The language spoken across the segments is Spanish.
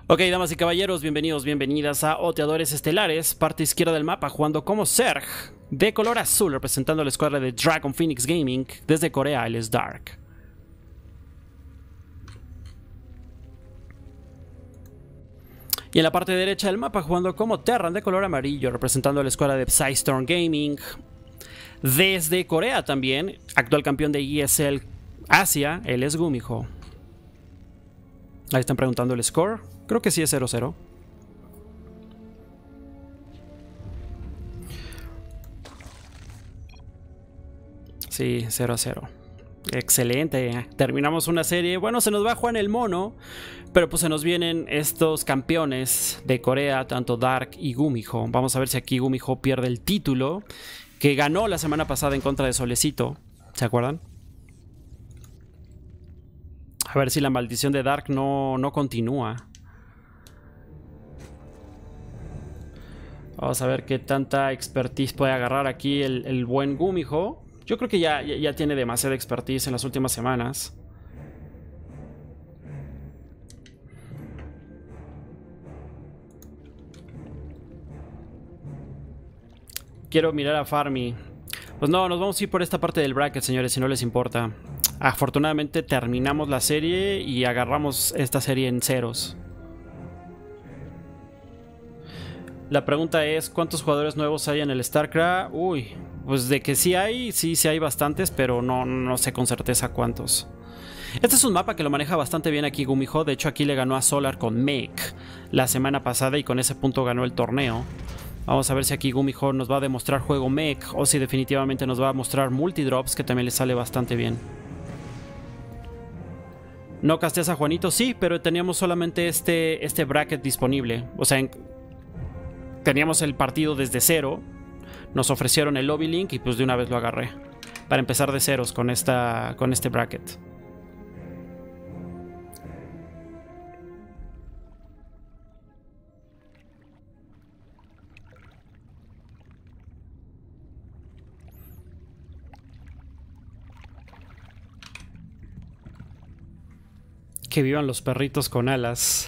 Ok, damas y caballeros, bienvenidos, bienvenidas a Oteadores Estelares, parte izquierda del mapa, jugando como Zerg, de color azul, representando la escuadra de Dragon Phoenix Gaming. Desde Corea, él es Dark. Y en la parte derecha del mapa, jugando como Terran, de color amarillo, representando la escuadra de Psystorm Gaming. Desde Corea también, actual campeón de ESL Asia, él es Gumiho. Ahí están preguntando el score. Creo que sí es 0-0. Sí, 0-0. Excelente. Terminamos una serie. Bueno, se nos va Juan el Mono, pero pues se nos vienen estos campeones de Corea, tanto Dark y Gumiho. Vamos a ver si aquí Gumiho pierde el título que ganó la semana pasada en contra de Solecito. ¿Se acuerdan? A ver si la maldición de Dark no continúa. Vamos a ver qué tanta expertise puede agarrar aquí el buen Gumiho. Yo creo que ya tiene demasiada expertise en las últimas semanas. Quiero mirar a Farmi. Pues no, nos vamos a ir por esta parte del bracket, señores, si no les importa. Afortunadamente terminamos la serie y agarramos esta serie en ceros. La pregunta es, ¿cuántos jugadores nuevos hay en el StarCraft? Uy, pues de que sí hay bastantes, pero no sé con certeza cuántos. Este es un mapa que lo maneja bastante bien aquí Gumiho. De hecho, aquí le ganó a Solar con Make la semana pasada y con ese punto ganó el torneo. Vamos a ver si aquí Gumiho nos va a demostrar juego Make o si definitivamente nos va a mostrar multidrops, que también le sale bastante bien. ¿No casteas a Juanito? Sí, pero teníamos solamente este bracket disponible. O sea, teníamos el partido desde cero. Nos ofrecieron el lobby link y pues de una vez lo agarré. Para empezar de ceros con este bracket. Que vivan los perritos con alas.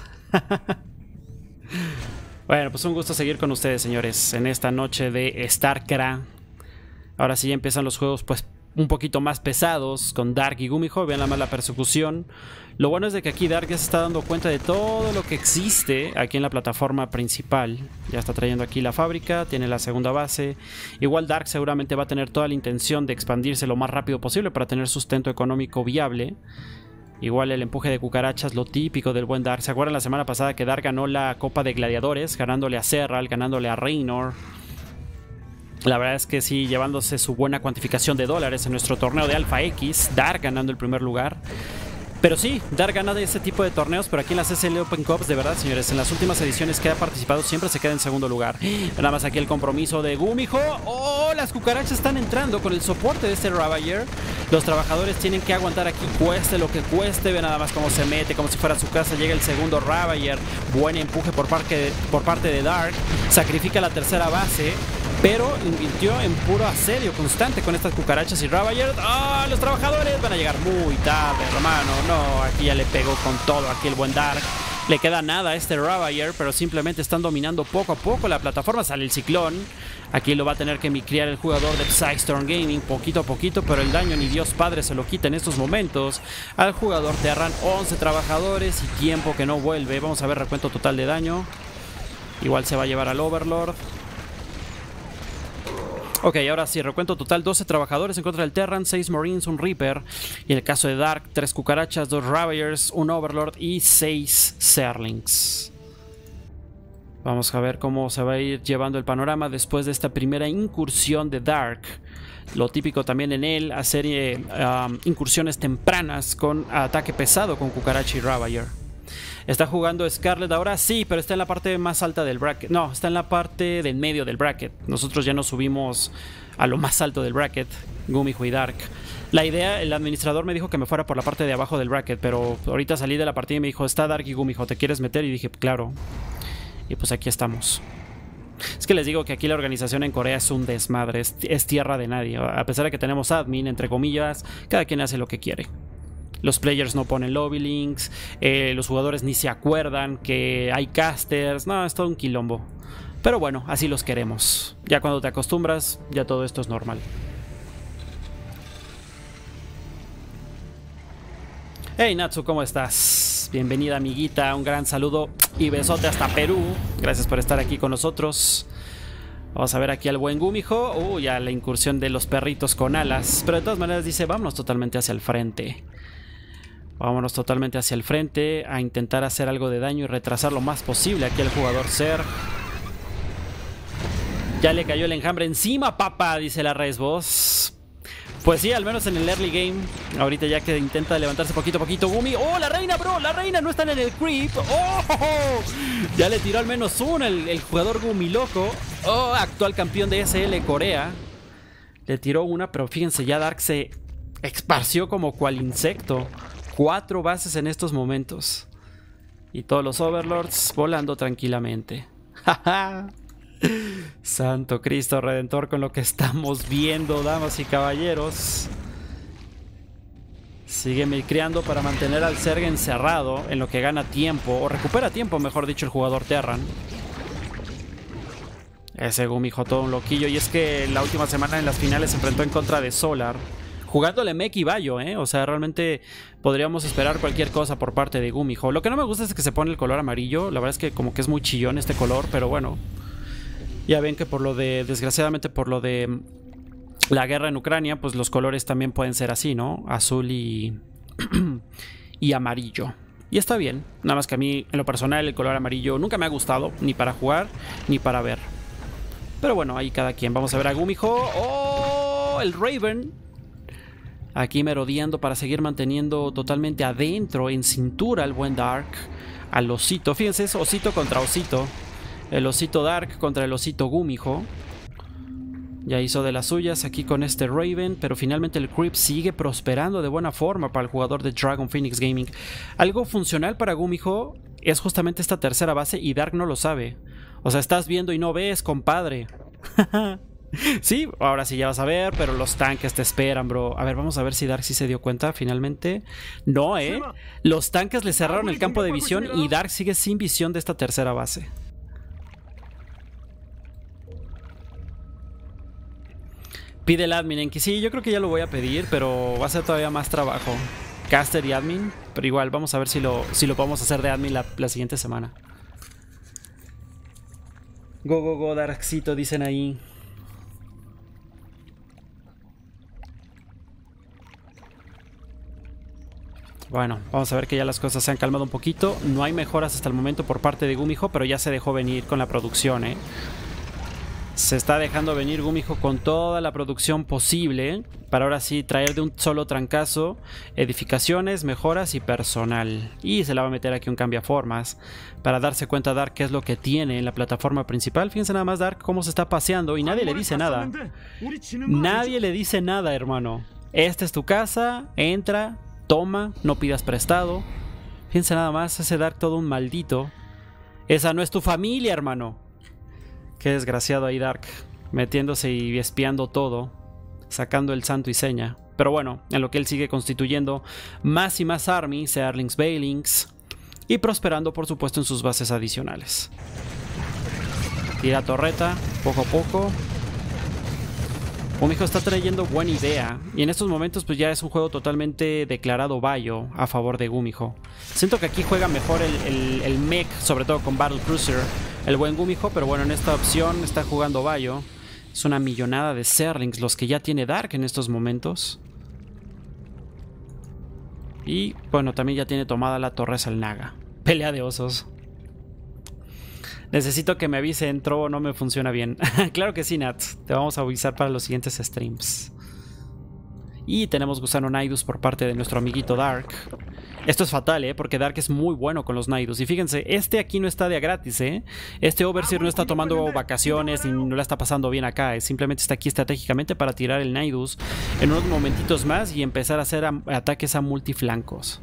Bueno, pues un gusto seguir con ustedes, señores, en esta noche de StarCraft. Ahora sí ya empiezan los juegos pues un poquito más pesados con Dark y Gumiho. Vean la persecución. Lo bueno es de que aquí Dark ya se está dando cuenta de todo lo que existe aquí en la plataforma principal. Ya está trayendo aquí la fábrica, tiene la segunda base. Igual Dark seguramente va a tener toda la intención de expandirse lo más rápido posible para tener sustento económico viable. Igual el empuje de cucarachas, lo típico del buen Dark. ¿Se acuerdan la semana pasada que Dark ganó la Copa de Gladiadores? Ganándole a Serral, ganándole a Raynor. La verdad es que sí, llevándose su buena cuantificación de dólares en nuestro torneo de Alpha X. Dark ganando el primer lugar. Pero sí, Dark gana de ese tipo de torneos, pero aquí en las SL Open Cups, de verdad, señores, en las últimas ediciones que ha participado siempre se queda en segundo lugar. Nada más aquí el compromiso de Gumiho. ¡Oh! Las cucarachas están entrando con el soporte de este Ravager. Los trabajadores tienen que aguantar aquí, cueste lo que cueste. Ve nada más cómo se mete, como si fuera su casa. Llega el segundo Ravager. Buen empuje por parte de Dark. Sacrifica la tercera base, pero invirtió en puro asedio constante con estas cucarachas y Ravager. ¡Ah! Los trabajadores van a llegar muy tarde, hermano. No, aquí ya le pegó con todo aquí el buen Dark. Le queda nada a este Ravager, pero simplemente están dominando poco a poco la plataforma. Sale el ciclón. Aquí lo va a tener que micrear el jugador de Psystorm Gaming poquito a poquito, pero el daño ni Dios Padre se lo quita en estos momentos al jugador Terran. 11 trabajadores y tiempo que no vuelve. Vamos a ver recuento total de daño. Igual se va a llevar al Overlord. Ok, ahora sí, recuento total: 12 trabajadores en contra del Terran, 6 Marines, un Reaper. Y en el caso de Dark, 3 cucarachas, 2 Ravagers, un Overlord y 6 Zerlings. Vamos a ver cómo se va a ir llevando el panorama después de esta primera incursión de Dark. Lo típico también en él, hacer incursiones tempranas con ataque pesado con cucaracha y Ravager. ¿Está jugando Scarlet ahora? Sí, pero está en la parte más alta del bracket. No, está en la parte del medio del bracket. Nosotros ya nos subimos a lo más alto del bracket, Gumiho y Dark. La idea, el administrador me dijo que me fuera por la parte de abajo del bracket, pero ahorita salí de la partida y me dijo, está Dark y Gumiho, ¿te quieres meter? Y dije, claro. Y pues aquí estamos. Es que les digo que aquí la organización en Corea es un desmadre, es tierra de nadie. A pesar de que tenemos admin, entre comillas, cada quien hace lo que quiere. los players no ponen lobby links, los jugadores ni se acuerdan que hay casters. No, es todo un quilombo. Pero bueno, así los queremos. Ya cuando te acostumbras, ya todo esto es normal. Hey Natsu, ¿cómo estás? Bienvenida, amiguita, un gran saludo y besote hasta Perú. Gracias por estar aquí con nosotros. Vamos a ver aquí al buen Gumijo. Ya la incursión de los perritos con alas. Pero de todas maneras dice, vámonos totalmente hacia el frente. Vámonos totalmente hacia el frente a intentar hacer algo de daño y retrasar lo más posible aquí al jugador Zerg. Ya le cayó el enjambre encima, papá, dice la Res Boss. Pues sí, al menos en el early game. Ahorita ya que intenta levantarse poquito a poquito Gumi. ¡Oh, la reina, bro! ¡La reina no está en el creep! ¡Oh! Ya le tiró al menos uno el jugador Gumi loco. ¡Oh! Actual campeón de SL Corea. Le tiró una, pero fíjense, ya Dark se esparció como cual insecto. 4 bases en estos momentos. Y todos los Overlords volando tranquilamente. ¡Ja! Santo Cristo Redentor con lo que estamos viendo, damas y caballeros. Sigue milcreando para mantener al Zerg encerrado en lo que gana tiempo, o recupera tiempo, mejor dicho, el jugador Terran. Ese Gumijo todo un loquillo. Y es que la última semana en las finales se enfrentó en contra de Solar, jugándole Mech y Bayo, O sea, realmente podríamos esperar cualquier cosa por parte de Gumijo. Lo que no me gusta es que se pone el color amarillo. La verdad es que como que es muy chillón este color, pero bueno. Ya ven que por lo de, desgraciadamente por lo de la guerra en Ucrania, pues los colores también pueden ser así, ¿no? Azul y amarillo. Y está bien, nada más que a mí en lo personal el color amarillo nunca me ha gustado, ni para jugar, ni para ver. Pero bueno, ahí cada quien. Vamos a ver a Gumijo. ¡Oh! El Raven. Aquí merodeando para seguir manteniendo totalmente adentro, en cintura, el buen Dark. Al osito, fíjense, es osito contra osito. El osito Dark contra el osito Gumijo. Ya hizo de las suyas aquí con este Raven, pero finalmente el creep sigue prosperando de buena forma para el jugador de Dragon Phoenix Gaming. Algo funcional para Gumijo es justamente esta tercera base y Dark no lo sabe. O sea, estás viendo y no ves, compadre. Sí, ahora sí ya vas a ver, pero los tanques te esperan, bro. A ver, vamos a ver si Dark sí se dio cuenta finalmente. No, los tanques le cerraron el campo de visión y Dark sigue sin visión de esta tercera base. Pide el admin Enki. Sí, yo creo que ya lo voy a pedir, pero va a ser todavía más trabajo. Caster y admin, pero igual vamos a ver si lo podemos hacer de admin la siguiente semana. Go, go, go, Darkcito, dicen ahí. Bueno, vamos a ver que ya las cosas se han calmado un poquito. No hay mejoras hasta el momento por parte de Gumijo, pero ya se dejó venir con la producción, Se está dejando venir Gumijo con toda la producción posible para ahora sí traer de un solo trancazo edificaciones, mejoras y personal. Y se la va a meter aquí un cambiaformas para darse cuenta Dark qué es lo que tiene en la plataforma principal. Fíjense nada más Dark cómo se está paseando y nadie le dice nada. Nadie le dice nada, hermano. Esta es tu casa, entra, toma, no pidas prestado. Fíjense nada más, ese Dark todo un maldito. Esa no es tu familia, hermano. Qué desgraciado ahí Dark, metiéndose y espiando todo, sacando el santo y seña. Pero bueno, en lo que él sigue constituyendo más y más army, Searlings, Baelings, y prosperando por supuesto en sus bases adicionales. Tira torreta, poco a poco. Gumijo está trayendo buena idea, y en estos momentos pues ya es un juego totalmente declarado Bayo a favor de Gumijo. Siento que aquí juega mejor el mech, sobre todo con Battle Cruiser, el buen Gumijo, pero bueno, en esta opción está jugando Bayo. Es una millonada de Zerlings los que ya tiene Dark en estos momentos. Y bueno, también ya tiene tomada la Torre Salnaga. Pelea de osos. Necesito que me avise, entró o no me funciona bien. Claro que sí, Nat. Te vamos a avisar para los siguientes streams. Y tenemos Gusano Nidus por parte de nuestro amiguito Dark. Esto es fatal, porque Dark es muy bueno con los Nidus. Y fíjense, este aquí no está de a gratis, Este Overseer no está tomando vacaciones ni no la está pasando bien acá. Simplemente está aquí estratégicamente para tirar el Nidus en unos momentitos más y empezar a hacer ataques a multiflancos.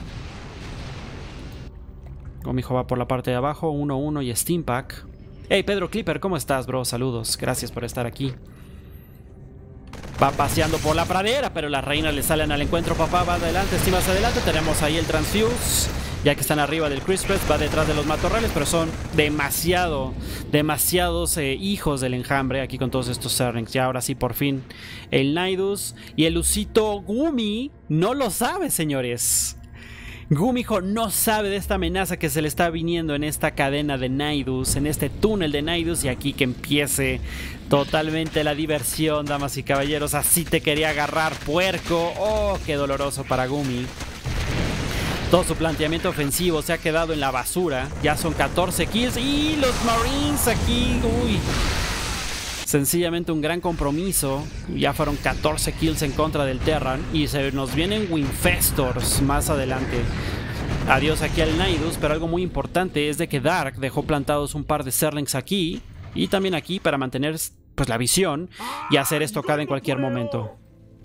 Gumijo va por la parte de abajo, 1-1 y Steam Pack. Hey Pedro Clipper, ¿cómo estás, bro? Saludos, gracias por estar aquí. Va paseando por la pradera, pero las reinas le salen al encuentro. Papá va adelante, Steve más adelante. Tenemos ahí el Transfuse, ya que están arriba del Crispus. Va detrás de los matorrales, pero son demasiados hijos del enjambre aquí con todos estos Zerglings. Y ahora sí, por fin, el Nidus y el Usito Gumi no lo sabe, señores. Gumiho no sabe de esta amenaza que se le está viniendo en esta cadena de Nidus, en este túnel de Nidus, y aquí que empiece totalmente la diversión, damas y caballeros. Así te quería agarrar, puerco. Oh, qué doloroso para Gumi. Todo su planteamiento ofensivo se ha quedado en la basura. Ya son 14 kills y los Marines aquí, uy, sencillamente un gran compromiso. Ya fueron 14 kills en contra del Terran. Y se nos vienen Winfestors más adelante. Adiós aquí al Nidus. Pero algo muy importante es de que Dark dejó plantados un par de Zerglings aquí y también aquí para mantener pues la visión y hacer estocada en cualquier momento.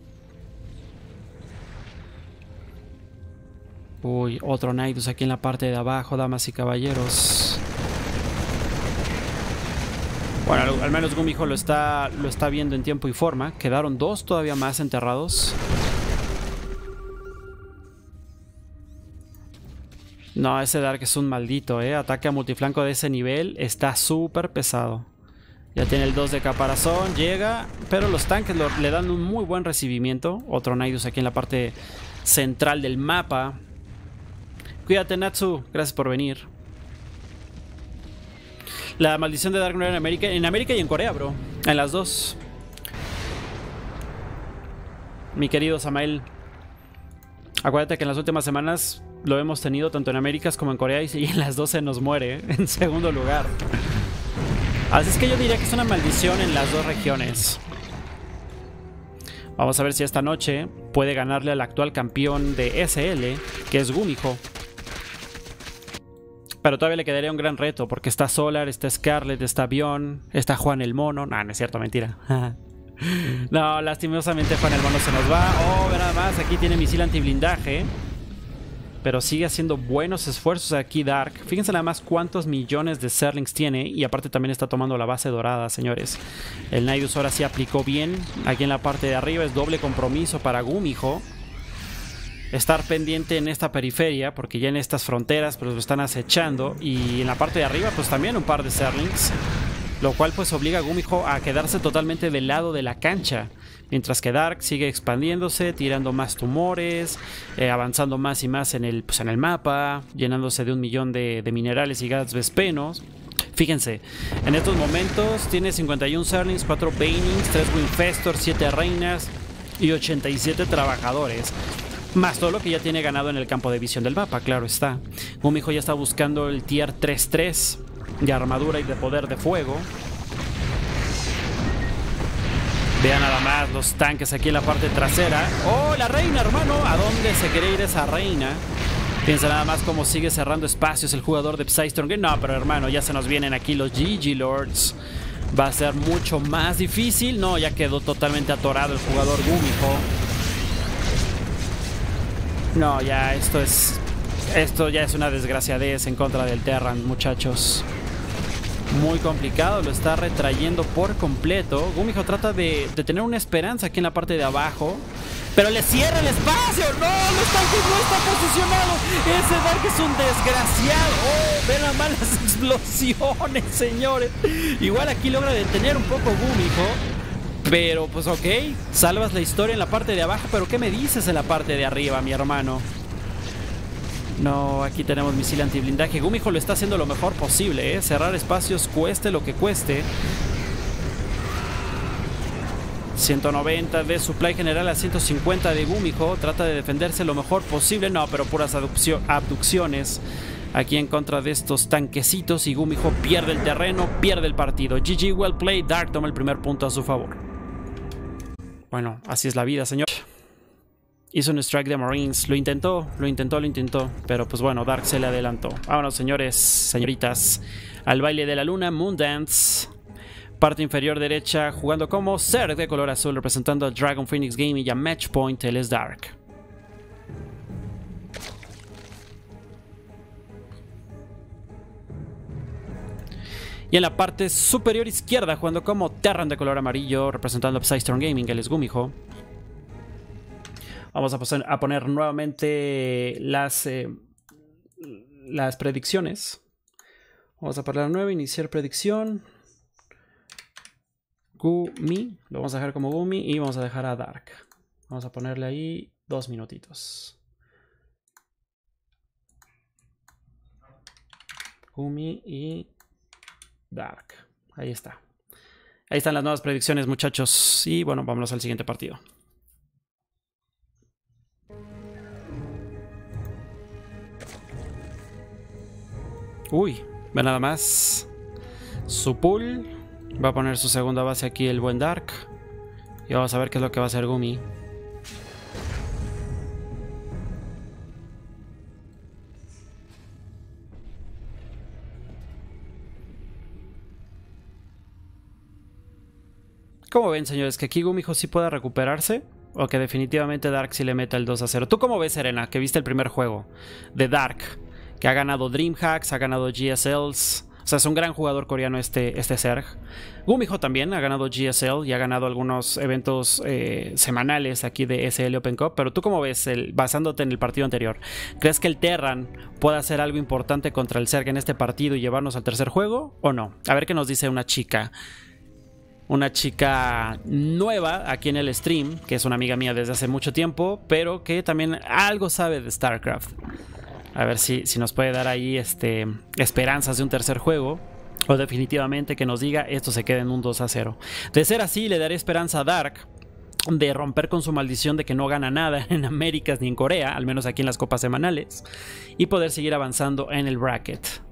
Uy, otro Nidus aquí en la parte de abajo, damas y caballeros. Bueno, al menos Gumiho lo está viendo en tiempo y forma. Quedaron dos todavía más enterrados. No, ese Dark es un maldito, Ataque a multiflanco de ese nivel está súper pesado. Ya tiene el 2 de caparazón, llega, pero los tanques le dan un muy buen recibimiento. Otro Nidus aquí en la parte central del mapa. Cuídate, Natsu, gracias por venir. La maldición de Dark no era en América y en Corea, bro. En las dos. Mi querido Samael, acuérdate que en las últimas semanas lo hemos tenido tanto en Américas como en Corea, y en las dos se nos muere, en segundo lugar. Así es que yo diría que es una maldición en las dos regiones. Vamos a ver si esta noche puede ganarle al actual campeón de SL, que es Gumiho. Pero todavía le quedaría un gran reto, porque está Solar, está Scarlet, está Bion, está Juan el Mono. No, no es cierto, mentira. No, lastimosamente Juan el Mono se nos va. Oh, ve nada más, aquí tiene misil antiblindaje. Pero sigue haciendo buenos esfuerzos aquí Dark. Fíjense nada más cuántos millones de Zerglings tiene. Y aparte también está tomando la base dorada, señores. El Nidus ahora sí aplicó bien. Aquí en la parte de arriba es doble compromiso para Gumiho. Estar pendiente en esta periferia, porque ya en estas fronteras pues lo están acechando. Y en la parte de arriba pues también un par de Zerglings, lo cual pues obliga a Gumiho a quedarse totalmente del lado de la cancha. Mientras que Dark sigue expandiéndose, tirando más tumores, avanzando más y más en el mapa, llenándose de 1 millón de minerales y gas vespenos. Fíjense, en estos momentos tiene 51 Zerglings, 4 Banings, 3 Winfestors, 7 reinas y 87 trabajadores. Más todo lo que ya tiene ganado en el campo de visión del mapa, claro está. Gumiho ya está buscando el tier 3-3 de armadura y de poder de fuego. Vean nada más los tanques aquí en la parte trasera. ¡Oh, la reina, hermano! ¿A dónde se quiere ir esa reina? Piensa nada más cómo sigue cerrando espacios el jugador de Psystorm. No, pero hermano, ya se nos vienen aquí los GG Lords. Va a ser mucho más difícil. No, ya quedó totalmente atorado el jugador Gumiho. No, ya esto ya es una desgraciadez en contra del Terran, muchachos. Muy complicado, lo está retrayendo por completo. Gumiho trata de tener una esperanza aquí en la parte de abajo, pero le cierra el espacio. ¡No! Los tanques no están posicionados. Ese Dark es un desgraciado. ¡Oh! Ven las malas explosiones, señores. Igual aquí logra detener un poco Gumiho, pero pues ok, salvas la historia en la parte de abajo. Pero ¿qué me dices en la parte de arriba, mi hermano? No, aquí tenemos misil antiblindaje. Gumiho lo está haciendo lo mejor posible, cerrar espacios cueste lo que cueste. 190 de supply general a 150 de Gumiho. Trata de defenderse lo mejor posible. No, pero puras abducciones aquí en contra de estos tanquecitos. Y Gumiho pierde el terreno, pierde el partido. GG, well played. Dark toma el primer punto a su favor. Bueno, así es la vida, señor. Hizo un strike de Marines, lo intentó, pero pues bueno, Dark se le adelantó. Vámonos, señores, señoritas, al baile de la luna, Moondance. Parte inferior derecha, jugando como Zerg de color azul, representando a Dragon Phoenix Gaming y a Matchpoint, él es Dark. Y en la parte superior izquierda, jugando como Terran de color amarillo, representando a Psystorm Gaming, él es Gumiho. Vamos a poner nuevamente las predicciones. Vamos a poner nueva, iniciar predicción. Gumi, lo vamos a dejar como Gumi y vamos a dejar a Dark. Vamos a ponerle ahí 2 minutitos. Gumi y Dark. Ahí está. Ahí están las nuevas predicciones, muchachos. Y bueno, vámonos al siguiente partido. Uy, ve nada más. Su pool. Va a poner su segunda base aquí el buen Dark. Y vamos a ver qué es lo que va a hacer Gumi. ¿Cómo ven, señores? ¿Que aquí Gumiho sí pueda recuperarse? ¿O que definitivamente Dark sí le meta el 2-0? ¿Tú cómo ves, Serena? Que viste el primer juego de Dark. Que ha ganado DreamHacks, ha ganado GSLs. O sea, es un gran jugador coreano este Serg. Gumiho también ha ganado GSL y ha ganado algunos eventos semanales aquí de SL Open Cup. Pero tú cómo ves, basándote en el partido anterior, ¿crees que el Terran pueda hacer algo importante contra el Serg en este partido y llevarnos al tercer juego o no? A ver qué nos dice una chica. Una chica nueva aquí en el stream, que es una amiga mía desde hace mucho tiempo, pero que también algo sabe de StarCraft. A ver si nos puede dar ahí esperanzas de un tercer juego. O definitivamente que nos diga esto se queda en un 2-0. De ser así, le daré esperanza a Dark de romper con su maldición de que no gana nada en Américas ni en Corea, al menos aquí en las copas semanales, y poder seguir avanzando en el bracket.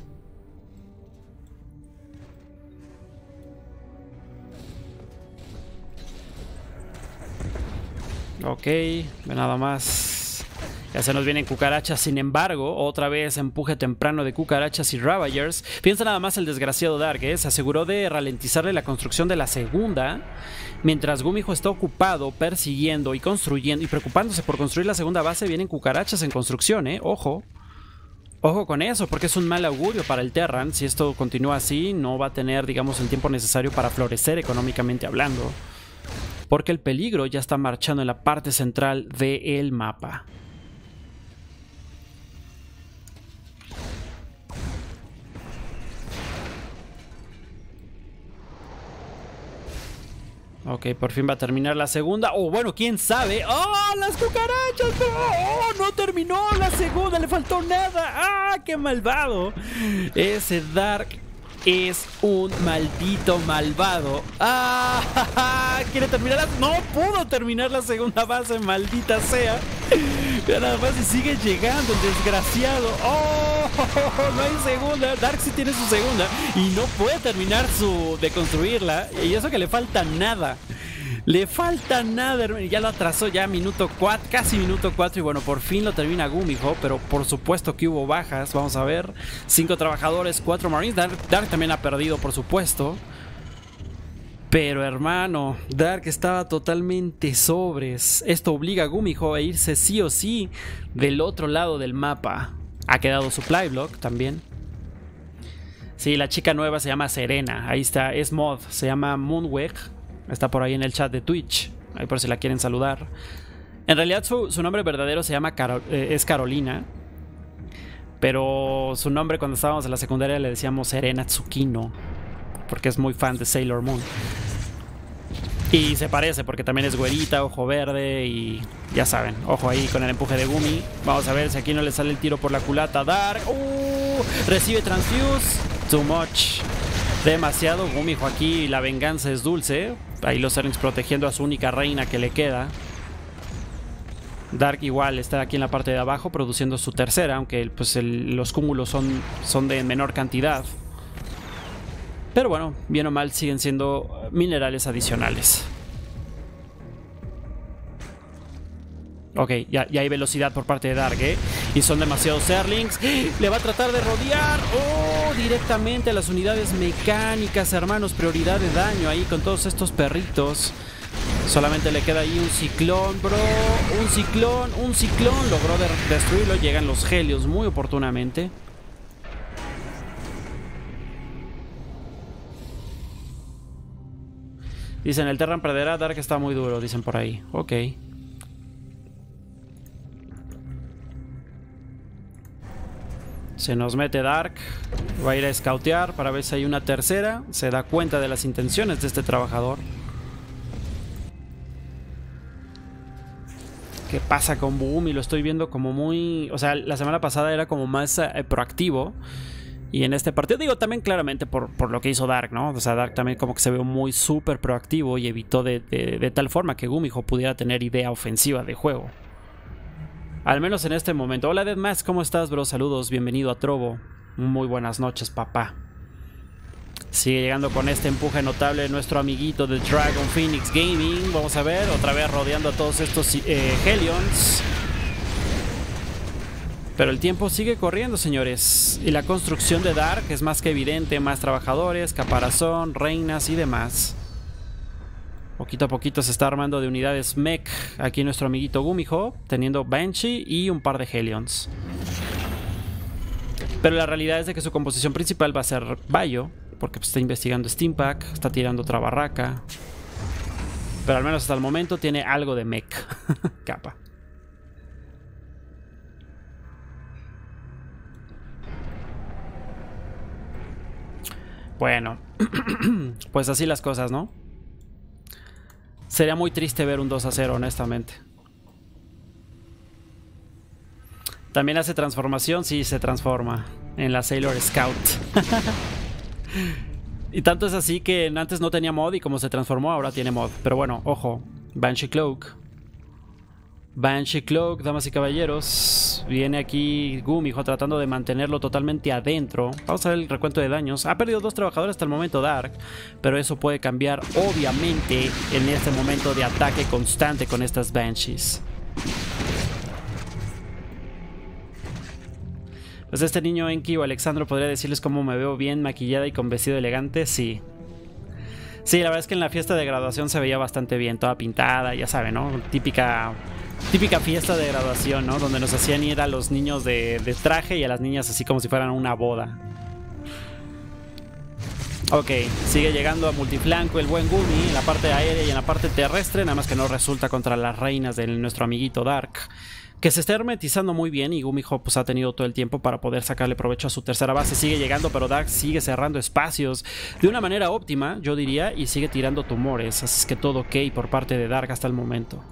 Ok, nada más. Ya se nos vienen cucarachas. Sin embargo, otra vez empuje temprano de cucarachas y Ravagers. Piensa nada más el desgraciado Dark, se aseguró de ralentizarle la construcción de la segunda, mientras Gumiho está ocupado persiguiendo y construyendo y preocupándose por construir la segunda base. Vienen cucarachas en construcción, ojo. Ojo con eso, porque es un mal augurio para el Terran. Si esto continúa así, no va a tener, digamos, el tiempo necesario para florecer económicamente hablando, porque el peligro ya está marchando en la parte central del mapa. Ok, por fin va a terminar la segunda. O bueno, quién sabe. ¡Oh, las cucarachas! ¡No! No terminó la segunda, le faltó nada. ¡Ah, qué malvado! Ese Dark es un maldito malvado. ¡Ah! ¿Quiere terminar? No pudo terminar la segunda base, maldita sea. Mira nada más y sigue llegando el desgraciado. ¡Oh! No hay segunda. Dark sí tiene su segunda y no puede terminar de construirla. Y eso que le falta nada. Le falta nada, hermano. Ya lo atrasó ya minuto 4, casi minuto 4. Y bueno, por fin lo termina Gumiho. Pero por supuesto que hubo bajas. Vamos a ver. 5 trabajadores, 4 Marines. Dark también ha perdido, por supuesto. Pero hermano, Dark estaba totalmente sobres. Esto obliga a Gumiho a irse sí o sí del otro lado del mapa. Ha quedado Supply Block también. Sí, la chica nueva se llama Serena. Ahí está, es mod. Se llama Moonweg. Está por ahí en el chat de Twitch. Ahí por si la quieren saludar. En realidad su nombre verdadero se llama es Carolina. Pero su nombre cuando estábamos en la secundaria le decíamos Serena Tsukino, porque es muy fan de Sailor Moon. Y se parece porque también es güerita, ojo verde y ya saben, ojo ahí con el empuje de Gumi. Vamos a ver si aquí no le sale el tiro por la culata. Dark, recibe Transfuse, too much, demasiado. Gumiho aquí, la venganza es dulce. Ahí los Zerglings protegiendo a su única reina que le queda. Dark igual está aquí en la parte de abajo produciendo su tercera, aunque pues los cúmulos son de menor cantidad. Pero bueno, bien o mal siguen siendo minerales adicionales. Ok, ya hay velocidad por parte de Dark, y son demasiados Zerglings. Le va a tratar de rodear. Directamente a las unidades mecánicas, hermanos. Prioridad de daño ahí con todos estos perritos. Solamente le queda ahí un ciclón, bro. Un ciclón. Logró destruirlo. Llegan los Helios muy oportunamente. Dicen, el Terran perderá, Dark está muy duro, dicen por ahí. Ok. Se nos mete Dark. Va a ir a scoutear para ver si hay una tercera. Se da cuenta de las intenciones de este trabajador. ¿Qué pasa con Boomy? Lo estoy viendo como muy... O sea, la semana pasada era como más proactivo. Y en este partido, digo, también claramente por lo que hizo Dark, ¿no? O sea, Dark también como que se ve muy súper proactivo y evitó de tal forma que Gumijo pudiera tener idea ofensiva de juego. Al menos en este momento. Hola Deadmask, ¿cómo estás, bro? Saludos, bienvenido a Trovo. Muy buenas noches, papá. Sigue llegando con este empuje notable nuestro amiguito de Dragon Phoenix Gaming. Vamos a ver, otra vez rodeando a todos estos Hellions. Pero el tiempo sigue corriendo, señores. Y la construcción de Dark es más que evidente. Más trabajadores, caparazón, reinas y demás. Poquito a poquito se está armando de unidades mech aquí nuestro amiguito Gumijo, teniendo Banshee y un par de Hellions. Pero la realidad es de que su composición principal va a ser Bayo, porque está investigando Steampack, está tirando otra barraca. Pero al menos hasta el momento tiene algo de mech. Capa. Bueno, pues así las cosas, ¿no? Sería muy triste ver un 2-0, honestamente. También hace transformación, sí, se transforma en la Sailor Scout. Y tanto es así que antes no tenía mod y como se transformó ahora tiene mod. Pero bueno, ojo, Banshee Cloak. Banshee Cloak, damas y caballeros. Viene aquí Gumijo tratando de mantenerlo totalmente adentro. Vamos a ver el recuento de daños. Ha perdido 2 trabajadores hasta el momento Dark, pero eso puede cambiar obviamente en este momento de ataque constante con estas Banshees. Pues este niño Enki o Alexandro podría decirles cómo me veo bien maquillada y con vestido elegante. Sí. Sí, la verdad es que en la fiesta de graduación se veía bastante bien, toda pintada, ya saben, ¿no? Típica fiesta de graduación, ¿no? Donde nos hacían ir a los niños de traje y a las niñas así como si fueran una boda. Ok, sigue llegando a multiflanco el buen Gumi en la parte aérea y en la parte terrestre, nada más que no resulta contra las reinas de nuestro amiguito Dark, que se está hermetizando muy bien y Gumijo pues ha tenido todo el tiempo para poder sacarle provecho a su tercera base. Sigue llegando, pero Dark sigue cerrando espacios de una manera óptima, yo diría, y sigue tirando tumores, así es que todo ok por parte de Dark hasta el momento.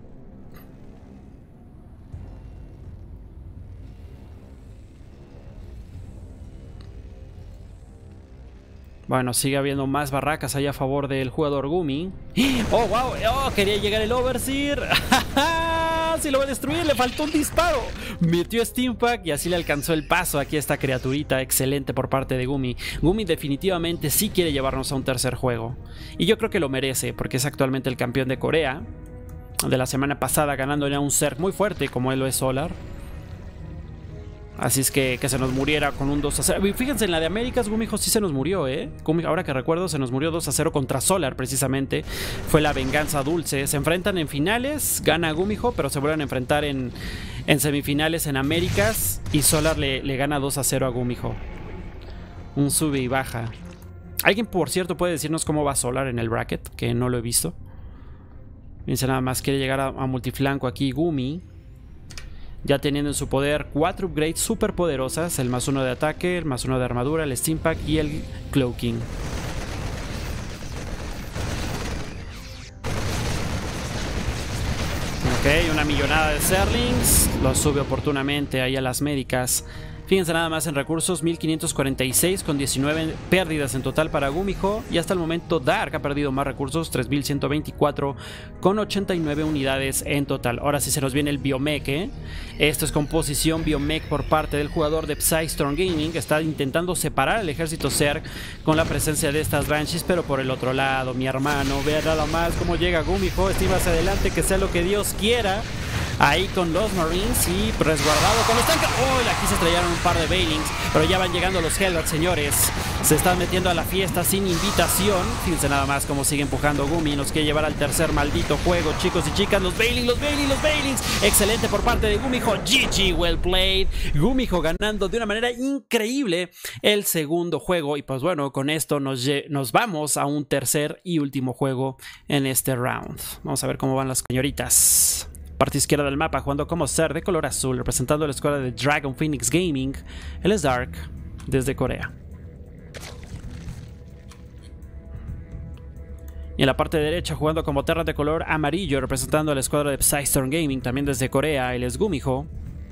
Bueno, sigue habiendo más barracas ahí a favor del jugador Gumi. ¡Oh, wow! ¡Oh, quería llegar el Overseer! ¡Si lo va a destruir! ¡Le faltó un disparo! Metió Steampack y así le alcanzó el paso aquí a esta criaturita. Excelente por parte de Gumi. Gumi definitivamente sí quiere llevarnos a un tercer juego. Y yo creo que lo merece, porque es actualmente el campeón de Corea. De la semana pasada ganándole a un Zerg muy fuerte como él lo es Solar. Así es que se nos muriera con un 2-0. Fíjense, en la de Américas Gumijo sí se nos murió, ahora que recuerdo, se nos murió 2-0 contra Solar precisamente. Fue la venganza dulce. Se enfrentan en finales, gana Gumijo, pero se vuelven a enfrentar en semifinales en Américas. Y Solar le gana 2-0 a Gumijo. Un sube y baja. ¿Alguien, por cierto, puede decirnos cómo va Solar en el bracket? Que no lo he visto. Fíjense, nada más quiere llegar a multiflanco aquí Gumi. Ya teniendo en su poder 4 upgrades super poderosas: el +1 de ataque, el +1 de armadura, el Steampack y el Cloaking. Ok, una millonada de Zerlings. Lo sube oportunamente ahí a las médicas. Fíjense nada más en recursos, 1546 con 19 pérdidas en total para Gumijo. Y hasta el momento Dark ha perdido más recursos, 3124 con 89 unidades en total. Ahora sí se nos viene el Biomech, Esto es composición Biomech por parte del jugador de Psystorm Gaming, que está intentando separar al ejército Zerg con la presencia de estas Banshees. Pero por el otro lado, mi hermano, vea nada más cómo llega Gumijo. Estima hacia adelante, que sea lo que Dios quiera. ahí con los Marines y resguardado con los tanques. Oh, aquí se estrellaron un par de Bailings, pero ya van llegando los Hellbats, señores. Se están metiendo a la fiesta sin invitación. Fíjense nada más cómo sigue empujando Gumi. Nos quiere llevar al tercer maldito juego, chicos y chicas. Los Bailings, los Bailings, los Bailings. Excelente por parte de Gumijo. GG, well played. Gumijo ganando de una manera increíble el segundo juego. Y pues bueno, con esto nos vamos a un tercer y último juego en este round. Vamos a ver cómo van las señoritas. Parte izquierda del mapa, jugando como Ser de color azul, representando a la escuadra de Dragon Phoenix Gaming. Él es Dark, desde Corea. Y en la parte derecha, jugando como Terra de color amarillo, representando a la escuadra de Psystorm Gaming, también desde Corea. Él es Gumijo.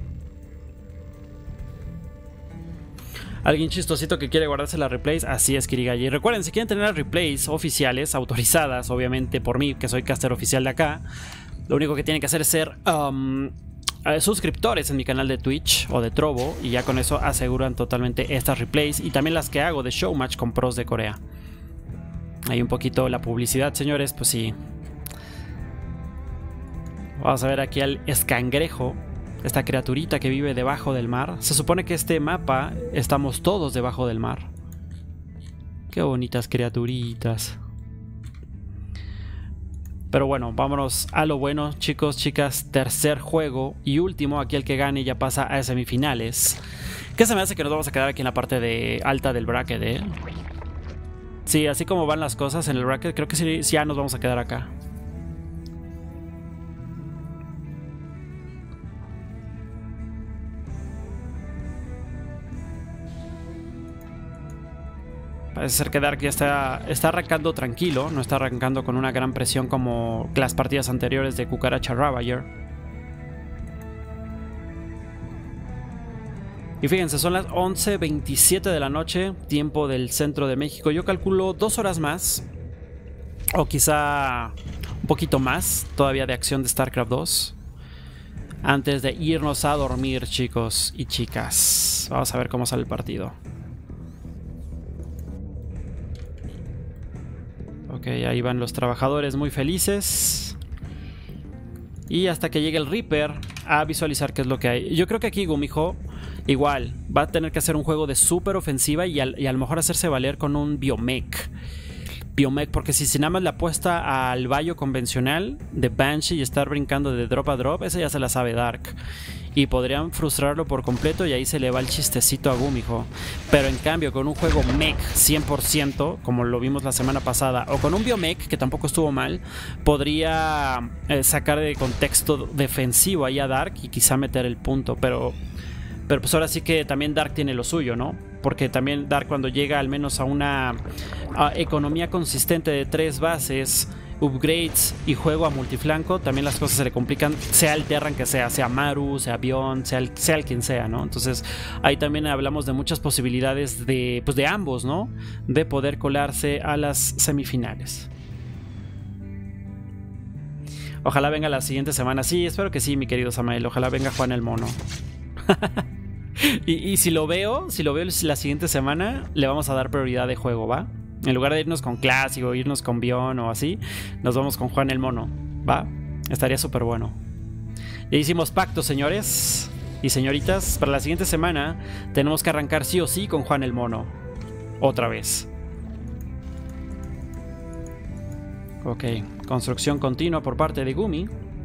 Alguien chistosito que quiere guardarse las replays. Así es, Kirigaya. Y recuerden, si quieren tener las replays oficiales, autorizadas, obviamente por mí, que soy caster oficial de acá, lo único que tienen que hacer es ser suscriptores en mi canal de Twitch o de Trovo, y ya con eso aseguran totalmente estas replays y también las que hago de Showmatch con pros de Corea. Hay un poquito la publicidad, señores, pues sí. Vamos a ver aquí al escangrejo, esta criaturita que vive debajo del mar. Se supone que este mapa estamos todos debajo del mar. Qué bonitas criaturitas. Pero bueno, vámonos a lo bueno, chicos, chicas. Tercer juego y último. Aquí el que gane ya pasa a semifinales. ¿Qué se me hace que nos vamos a quedar aquí en la parte de alta del bracket, eh? Sí, así como van las cosas en el bracket, creo que sí ya nos vamos a quedar acá. Parece ser que Dark ya está arrancando tranquilo, no está arrancando con una gran presión como las partidas anteriores de Cucaracha Ravager. Y fíjense, son las 11:27 de la noche, tiempo del centro de México. Yo calculo 2 horas más, o quizá un poquito más, todavía de acción de StarCraft 2. Antes de irnos a dormir, chicos y chicas. Vamos a ver cómo sale el partido. Ok, ahí van los trabajadores muy felices. Y hasta que llegue el Reaper a visualizar qué es lo que hay. Yo creo que aquí Gumijo igual va a tener que hacer un juego de súper ofensiva y a lo mejor hacerse valer con un Biomech. Porque si nada más le apuesta al Bayo convencional de Banshee y estar brincando de drop a drop, esa ya se la sabe Dark. Y podrían frustrarlo por completo y ahí se le va el chistecito a Gumijo. Pero en cambio, con un juego mech 100%, como lo vimos la semana pasada, o con un Biomech, que tampoco estuvo mal, podría sacar de contexto defensivo ahí a Dark y quizá meter el punto. Pero pues ahora sí que también Dark tiene lo suyo, ¿no? Porque también Dark, cuando llega al menos a una economía consistente de 3 bases, upgrades y juego a multiflanco, también las cosas se le complican, sea el Terran que sea Maru, sea Bion, sea el quien sea, ¿no? Entonces ahí también hablamos de muchas posibilidades de ambos, ¿no? De poder colarse a las semifinales. Ojalá venga la siguiente semana. Sí, espero que sí, mi querido Samael. Ojalá venga Juan el Mono. y si lo veo la siguiente semana, le vamos a dar prioridad de juego, ¿va? En lugar de irnos con Clásico, irnos con Bion o así, nos vamos con Juan el Mono, ¿va? Estaría súper bueno. Ya hicimos pacto, señores y señoritas. Para la siguiente semana tenemos que arrancar sí o sí con Juan el Mono. Otra vez. Ok, construcción continua por parte de Gumi.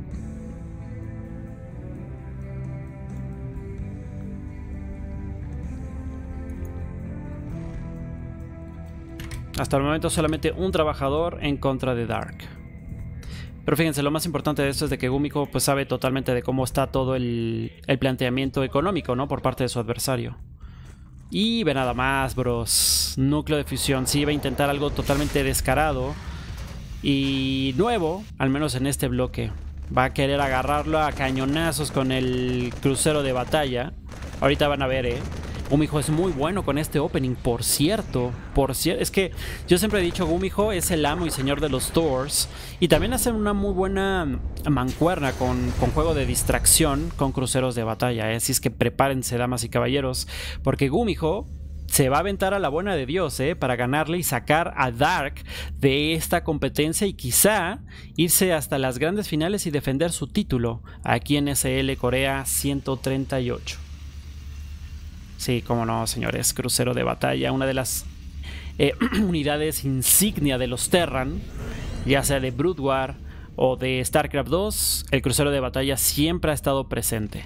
Hasta el momento solamente un trabajador en contra de Dark. Pero fíjense, lo más importante de esto es de que Gumijo pues sabe totalmente de cómo está todo el planteamiento económico, ¿no? Por parte de su adversario. Y ve nada más, bros. Núcleo de fusión. Sí, va a intentar algo totalmente descarado y nuevo, al menos en este bloque. Va a querer agarrarlo a cañonazos con el crucero de batalla. Ahorita van a ver, Gumijo es muy bueno con este opening, por cierto. Es que yo siempre he dicho, Gumijo es el amo y señor de los tours. Y también hacen una muy buena mancuerna con juego de distracción con cruceros de batalla, Así es que prepárense, damas y caballeros, porque Gumijo se va a aventar a la buena de Dios, para ganarle y sacar a Dark de esta competencia y quizá irse hasta las grandes finales y defender su título aquí en SL Corea 138. Sí, cómo no, señores, crucero de batalla, una de las unidades insignia de los Terran, ya sea de Brood War o de StarCraft 2, el crucero de batalla siempre ha estado presente.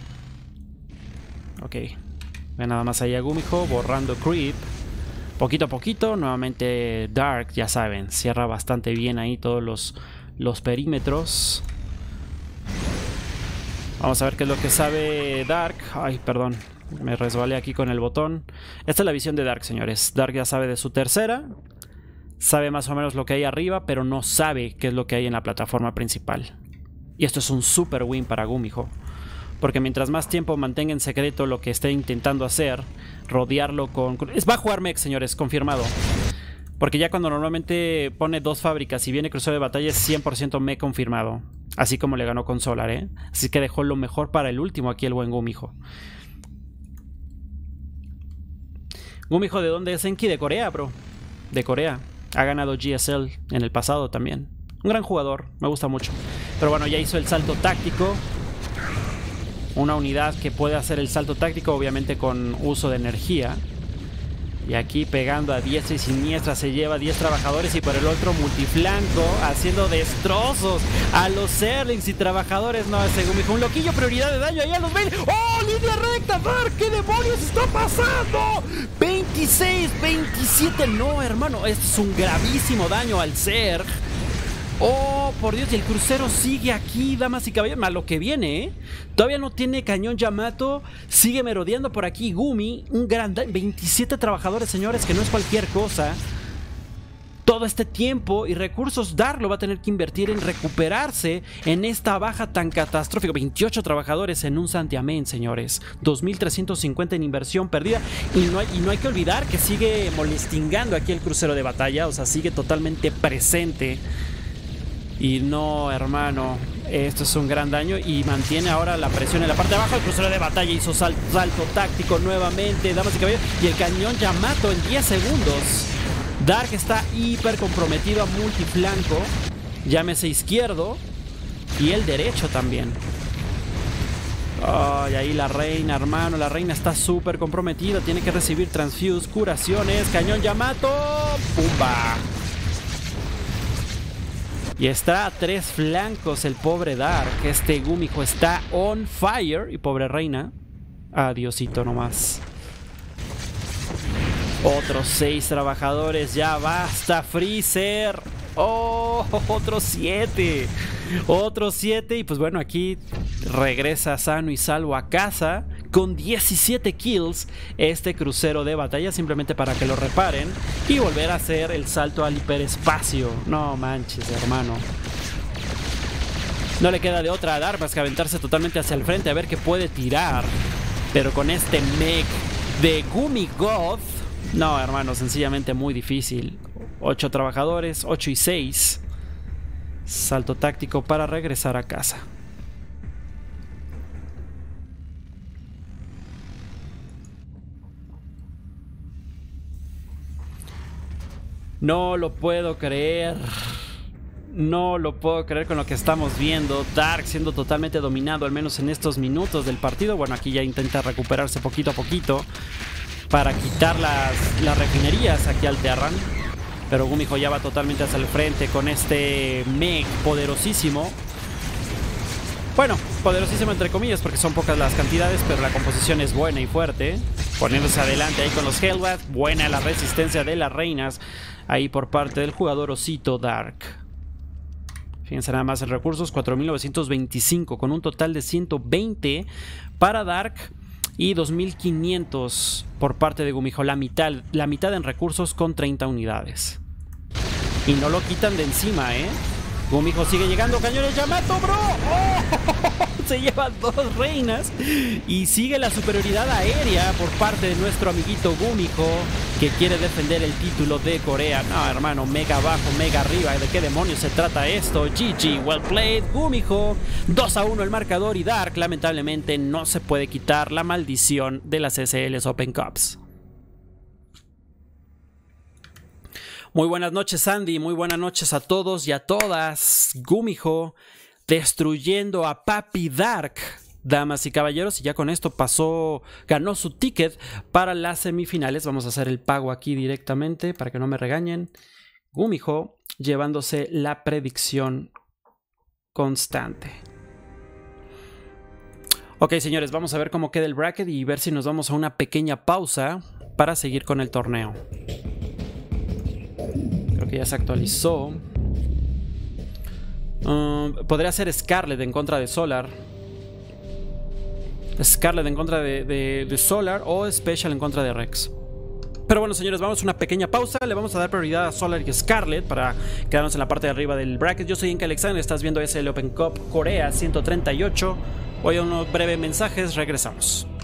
Ok. Ven nada más ahí a Gumijo borrando creep. Poquito a poquito, nuevamente Dark, ya saben, cierra bastante bien ahí todos los perímetros. Vamos a ver qué es lo que sabe Dark. Ay, perdón, me resbalé aquí con el botón. Esta es la visión de Dark, señores. Dark ya sabe de su tercera. Sabe más o menos lo que hay arriba, pero no sabe qué es lo que hay en la plataforma principal. Y esto es un super win para Gumijo. Porque mientras más tiempo mantenga en secreto lo que esté intentando hacer, rodearlo con... Va a jugar mech, señores, confirmado. Porque ya cuando normalmente pone 2 fábricas y viene crucero de batalla es 100% mech confirmado. Así como le ganó con Solar, Así que dejó lo mejor para el último aquí el buen Gumijo. Gumijo, ¿de dónde es Enki? De Corea, bro. De Corea. Ha ganado GSL en el pasado también. Un gran jugador, me gusta mucho. Pero bueno, ya hizo el salto táctico. Una unidad que puede hacer el salto táctico, obviamente con uso de energía. Y aquí pegando a diestra y siniestra se lleva 10 trabajadores y por el otro multiflanco haciendo destrozos a los Zerlings y trabajadores. No, ese Gumijo, un loquillo, prioridad de daño allá los ven. ¡Oh, línea recta! Dark, ¿qué demonios está pasando? 26, 27, no, hermano, esto es un gravísimo daño al Zerg. Oh, por Dios, y el crucero sigue aquí, damas y caballeros. A lo que viene, Todavía no tiene cañón Yamato. Sigue merodeando por aquí Gumi. Un gran... 27 trabajadores, señores, que no es cualquier cosa. Todo este tiempo y recursos Dark lo va a tener que invertir en recuperarse en esta baja tan catastrófica. 28 trabajadores en un santiamén, señores. 2.350 en inversión perdida. Y no hay que olvidar que sigue molestingando aquí el crucero de batalla. O sea, sigue totalmente presente. Y no, hermano, esto es un gran daño. Y mantiene ahora la presión en la parte de abajo. El crucero de batalla hizo salto táctico nuevamente, damas y caballeros. Y el cañón Yamato en 10 segundos. Dark está hiper comprometido a multiflanco. Llámese izquierdo. Y el derecho también. Oh, y ahí la reina, hermano. La reina está súper comprometida. Tiene que recibir transfuse, curaciones. Cañón Yamato. ¡Pumba! Y está a 3 flancos el pobre Dark. Este Gumijo está on fire. Y pobre reina. Adiosito nomás. Otros 6 trabajadores. Ya basta, Freezer. Oh, otros 7. Otros 7. Y pues bueno, aquí regresa sano y salvo a casa con 17 kills este crucero de batalla, simplemente para que lo reparen y volver a hacer el salto al hiperespacio. No manches, hermano. No le queda de otra a Dark más que aventarse totalmente hacia el frente a ver qué puede tirar. Pero con este mech de Gumigoth, no, hermano, sencillamente muy difícil. 8 trabajadores, 8 y 6. Salto táctico para regresar a casa. No lo puedo creer. No lo puedo creer con lo que estamos viendo. Dark siendo totalmente dominado, al menos en estos minutos del partido. Bueno, aquí ya intenta recuperarse poquito a poquito para quitar las refinerías aquí al Terran. Pero Gumijo ya va totalmente hacia el frente con este mech poderosísimo. Bueno, poderosísimo entre comillas porque son pocas las cantidades, pero la composición es buena y fuerte. Poniéndose adelante ahí con los Hellbat. Buena la resistencia de las reinas ahí por parte del jugador Osito Dark. Fíjense nada más en recursos, 4.925 con un total de 120 para Dark y 2.500 por parte de Gumijo. La mitad en recursos con 30 unidades. Y no lo quitan de encima, Gumijo sigue llegando, cañones Yamato, bro. ¡Oh! Se lleva 2 reinas. Y sigue la superioridad aérea por parte de nuestro amiguito Gumijo, que quiere defender el título de Corea. No, hermano, mega abajo, mega arriba. ¿De qué demonios se trata esto? GG, well played, Gumijo. 2-1 el marcador y Dark lamentablemente no se puede quitar la maldición de las SLs Open Cups. Muy buenas noches, Andy. Muy buenas noches a todos y a todas. Gumijo destruyendo a Papi Dark. Damas y caballeros, y ya con esto ganó su ticket para las semifinales. Vamos a hacer el pago aquí directamente para que no me regañen. Gumijo llevándose la predicción constante. Ok, señores, vamos a ver cómo queda el bracket y ver si nos vamos a una pequeña pausa para seguir con el torneo. Creo que ya se actualizó. Podría ser Scarlet en contra de Solar. Scarlet en contra de Solar o Special en contra de Rex. Pero bueno, señores, vamos a una pequeña pausa. Le vamos a dar prioridad a Solar y Scarlet para quedarnos en la parte de arriba del bracket. Yo soy Inca Alexander, estás viendo SL Open Cup Corea 138. Voy a unos breves mensajes, regresamos.